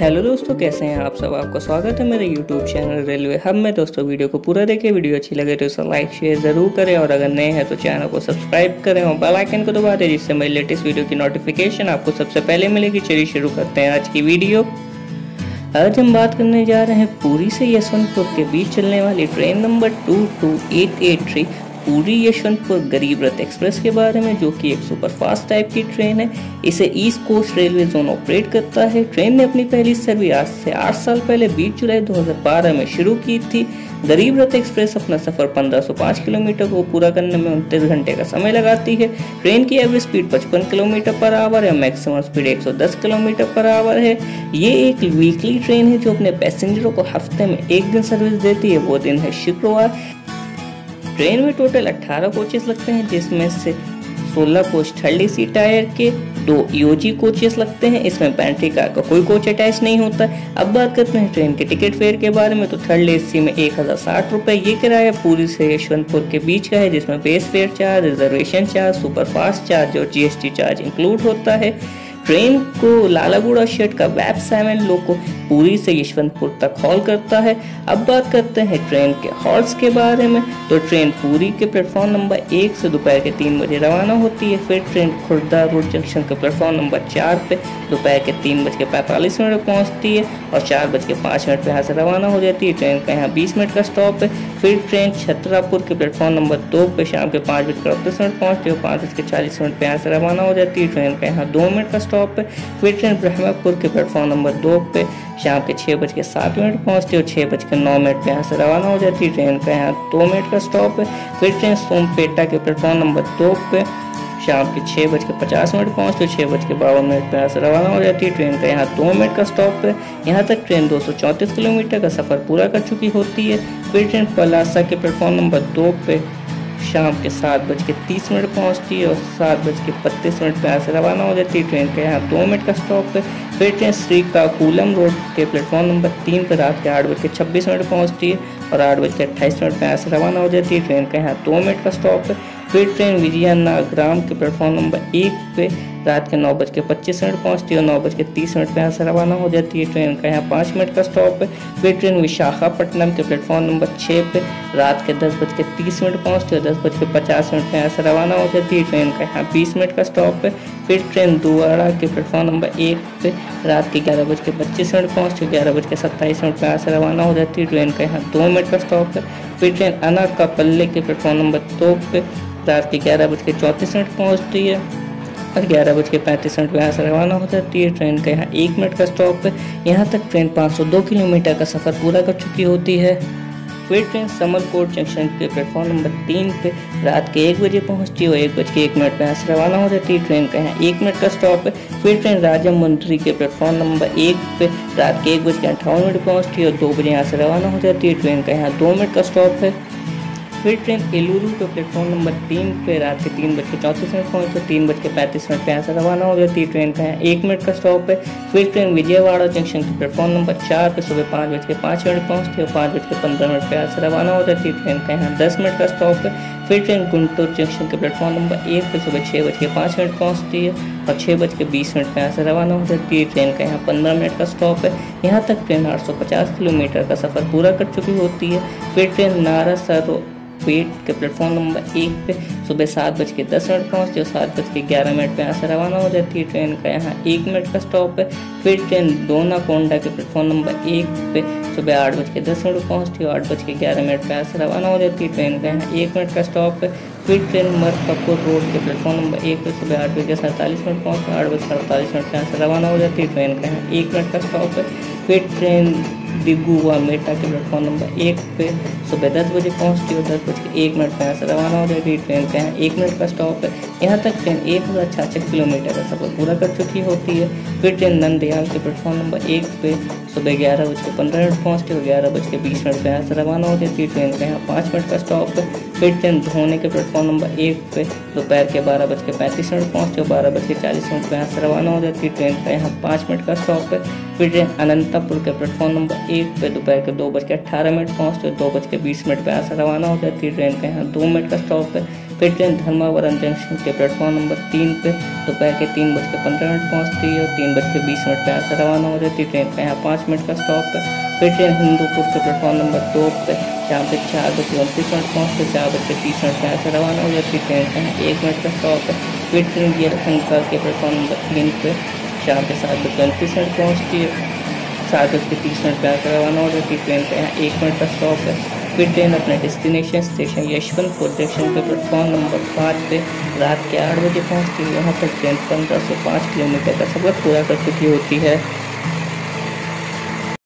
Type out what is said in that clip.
Hello दोस्तों, कैसे हैं आप सब। आपका स्वागत है मेरे यूट्यूब चैनल रेलवे हब में। दोस्तों वीडियो को पूरा देखें, वीडियो अच्छी लगे तो इसे लाइक शेयर ज़रूर करें और अगर नए हैं तो चैनल को सब्सक्राइब करें और बेल आइकन को दबा दें जिससे मेरी लेटेस्ट वीडियो की नोटिफिकेशन आपको सबसे पहले मिलेगी। चलिए शुरू करते हैं आज की वीडियो। आज हम बात करने जा रहे हैं पुरी से यशवंतपुर के बीच चलने वाली ट्रेन नंबर 22883 पुरी यशवंतपुर गरीब रथ एक्सप्रेस के बारे में, जो कि एक सुपरफास्ट टाइप की ट्रेन है। इसे East Coast Railway zone operate करता है। ट्रेन ने अपनी पहली सर्विस आज से 8 साल पहले 20 जुलाई 2012 में शुरू की थी। गरीब रथ एक्सप्रेस अपना सफर 1505 किलोमीटर को पूरा करने में 29 घंटे का समय लगाती है। ट्रेन की average speed 55 kilometre per hour है, maximum speed 110 kilometre per hour है। ये एक वीकली ट्रेन है जो अपने पैसेंजरों को हफ्ते में एक दिन सर्विस देती है, वो दिन है शुक्रवार। ट्रेन में टोटल 18 कोचेस लगते हैं, जिसमें से 16 कोच थर्ड एसी टायर के, 2 ईओजी कोचेस लगते हैं। इसमें पेंट्री कार का कोई कोच अटैच नहीं होता। अब बात करते हैं ट्रेन के टिकट फेयर के बारे में। तो थर्ड एसी में 1060 रुपये ये किराया पुरी से यशवंतपुर के बीच का है, जिसमें base fare charge, reservation charge, superfast charge और जीएसटी चार्ज इंक्लूड होता है। ट्रेन को लालागुड़ा शेड का वेब 7 लोको पुरी से यशवंतपुर तक हॉल करता है। अब बात करते हैं ट्रेन के हॉल्ट्स के बारे में। तो ट्रेन पुरी के प्लेटफॉर्म नंबर 1 से दोपहर के 3 बजे रवाना होती है। फिर ट्रेन खुर्दा रोड जंक्शन के प्लेटफॉर्म नंबर 4 पे दोपहर के 3:45 पहुंचती है और 4:05 पे यहाँ से रवाना हो जाती है। ट्रेन का यहाँ 20 मिनट का स्टॉप है। फिर ट्रेन छतरापुर के प्लेटफॉर्म नंबर 2 पे शाम के 5:38 पहुंचती है और 5:40 पे यहाँ से रवाना हो जाती है। ट्रेन का यहाँ 2 मिनट का स्टॉप है। फिर ट्रेन ब्रह्मपुर के प्लेटफॉर्म नंबर 2 पे शाम के 6:07 पहुंचती है और 6:09 पे यहाँ से रवाना हो जाती है। ट्रेन का यहाँ 2 मिनट का स्टॉप है। फिर ट्रेन सोमपेटा के प्लेटफॉर्म नंबर 2 पे शाम के 6:50 पहुंचती है, 6:52 पे यहाँ से रवाना हो जाती है। ट्रेन का यहाँ 2 मिनट का स्टॉप है। यहाँ तक ट्रेन 234 किलोमीटर का सफ़र पूरा कर चुकी होती है। फिर ट्रेन पलासा के प्लेटफॉर्म नंबर 2 पे शाम के 7:30 पहुंचती है और 7:32 पे यहाँ से रवाना हो जाती है। ट्रेन का यहाँ 2 मिनट का स्टॉप है। फिर ट्रेन श्रीकाकुलम रोड के प्लेटफॉर्म नंबर 3 पर रात के 8:26 पहुंचती है और 8:28 पे यहाँ से रवाना हो जाती है। ट्रेन का यहाँ 2 मिनट का स्टॉप है। फिर ट्रेन विजयनगरम के प्लेटफॉर्म नंबर 1 पे रात के 9:25 पहुंचती है और 9:30 पे यहाँ से रवाना हो जाती है। ट्रेन का यहाँ 5 मिनट का स्टॉप है। फिर ट्रेन विशाखापट्टनम के प्लेटफॉर्म नंबर 6 पे रात के 10:30 पहुंचती है और 10:50 पे यहाँ से रवाना हो जाती है। ट्रेन का यहाँ 20 मिनट का स्टॉप है। फिर ट्रेन दुआड़ा के प्लेटफॉर्म नंबर 1 पे रात के 11:25 पहुंचती है, 11:27 पे यहाँ से रवाना हो जाती है। ट्रेन का यहाँ 2 मिनट का स्टॉप है। फिर ट्रेन अनाकापल्ली के प्लेटफॉर्म नंबर 2 पे रात के 11:34 पहुंचती है और 11:35 पे यहाँ से रवाना हो जाती है। ट्रेन का यहाँ 1 मिनट का स्टॉप है। यहाँ तक ट्रेन 502 किलोमीटर का सफ़र पूरा कर चुकी होती है। फिर ट्रेन समरकोट जंक्शन के प्लेटफॉर्म नंबर 3 पे रात के 1 बजे पहुँचती है और 1:01 पे यहाँ से रवाना हो जाती है। ट्रेन का यहाँ 1 मिनट का स्टॉप है। फिर ट्रेन राजामुंद्री के प्लेटफॉर्म नंबर 1 पे रात के 1:58 पहुँचती है और 2 बजे यहाँ से रवाना हो जाती है। ट्रेन का यहाँ 2 मिनट का स्टॉप है। फिर ट्रेन एलुरू के प्लेटफॉर्म नंबर 3 पे रात के 3:34 पहुँचती है, 3:35 पे यहाँ से रवाना हो जाती है। ट्रेन का यहाँ 1 मिनट का स्टॉप है। फिर ट्रेन विजयवाड़ा जंक्शन के प्लेटफॉर्म नंबर 4 पे सुबह 5:05 पहुँचती है और 5:15 पे यहाँ से रवाना हो जाती है। ट्रेन का यहाँ 10 मिनट का स्टॉप है। फिर ट्रेन गुंटूर जंक्शन के प्लेटफॉर्म नंबर 1 पे सुबह 6:05 पहुँचती है और 6:20 पे यहाँ से रवाना हो जाती है। ट्रेन का यहाँ 15 मिनट का स्टॉप है। यहाँ तक ट्रेन 850 किलोमीटर का सफ़र पूरा कर चुकी होती है। फिर ट्रेन नारासर पेट के प्लेटफॉर्म नंबर 1 पे सुबह 7:10 पहुँचती है और 7:11 पे यहाँ से रवाना हो जाती है। ट्रेन का यहाँ 1 मिनट का स्टॉप है। फिर ट्रेन डोनाकोंडा के प्लेटफॉर्म नंबर 1 पे सुबह 8:10 पहुँचती है और 8:11 पे यहाँ से रवाना हो जाती है। ट्रेन का यहाँ 1 मिनट का स्टॉप है। फिर ट्रेन मरकापुर रोड के प्लेटफॉर्म नंबर 1 पे सुबह 8:47 पहुँचती है, 8:48 पे यहाँ से रवाना हो जाती है। ट्रेन का यहाँ 1 मिनट का स्टॉप है। फिर ट्रेन दिगुआ मेटा के प्लेटफॉर्म नंबर 1 पे सुबह 10 बजे पहुँचती है और 10:01 पे यहाँ से रवाना हो जाती है। ट्रेन का यहाँ 1 मिनट का स्टॉप है। यहाँ तक ट्रेन 1066 किलोमीटर का सफ़र पूरा कर चुकी होती है। फिर ट्रेन नंदयाल के प्लेटफॉर्म नंबर 1 पे सुबह 11:15 पहुँचती है और 11:20 पे यहाँ से रवाना हो जाती है। ट्रेन का यहाँ 5 मिनट का स्टॉप है। फिर ट्रेन धोने के प्लेटफॉर्म नंबर 1 पे दोपहर के 12:35 पहुँचती है और 12:40 पे यहाँ से रवाना हो जाती है। ट्रेन का यहाँ 5 मिनट का स्टॉप है। फिर ट्रेन अनंतापुर के प्लेटफॉर्म नंबर 1 पे दोपहर के 2:18 पहुँचती है, 2:20 पे यहाँ से रवाना हो जाती है। ट्रेन का यहाँ 2 मिनट का स्टॉप है। फिर ट्रेन धर्मावरम जंक्शन के प्लेटफॉर्म नंबर 3 पे दोपहर के 3:15 पहुँचती है और 3:20 पे यहाँ से रवाना हो जाती है। ट्रेन का यहाँ 5 मिनट का स्टॉप है। फिर ट्रेन हिंदूपुर के प्लेटफॉर्म नंबर 2 पे जहाँ पे 4:29 पहुँचते 4:30 पे यहाँ से रवाना हो जाती है। ट्रेन का यहाँ 1 मिनट का स्टॉप है। फिर ट्रेन यलहंका के प्लेटफॉर्म नंबर 3 पे जहाँ पे 7:29 पहुँचती है 7:30 पे यहाँ से रवाना हो जाती है। ट्रेन का यहाँ 1 मिनट का स्टॉप है। फिर ट्रेन अपने डेस्टिनेशन स्टेशन यशवंतपुर जंक्शन के प्लेटफॉर्म नंबर 5 पे रात के 8 बजे पहुँचती है। यहाँ पर ट्रेन 15 से 5 किलोमीटर का सफर पूरा कर चुकी होती है।